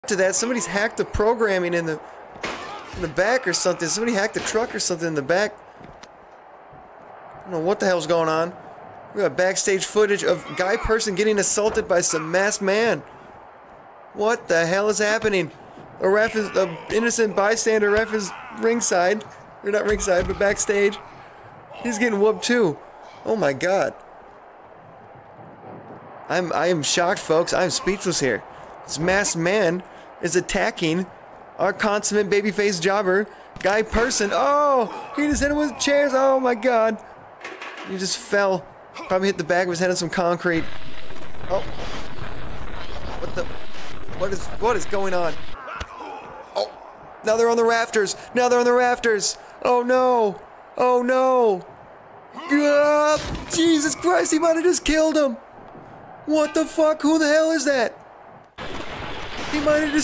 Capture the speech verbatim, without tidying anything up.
to that, somebody's hacked the programming in the in the back or something. Somebody hacked the truck or something in the back. I don't know what the hell's going on. We got backstage footage of guy person getting assaulted by some masked man. What the hell is happening? A ref is an innocent bystander. Ref is ringside, or not ringside, but backstage. He's getting whooped too. Oh my god. I'm I am shocked, folks. I'm speechless here. This masked man is attacking our consummate babyface jobber, guy person. Oh, he just hit him with chairs. Oh my god. He just fell. Probably hit the back of his head on some concrete. Oh. What the? What is, what is going on? Oh. Now they're on the rafters. Now they're on the rafters. Oh no. Oh no. Ah, Jesus Christ, he might have just killed him. What the fuck? Who the hell is that? He might have just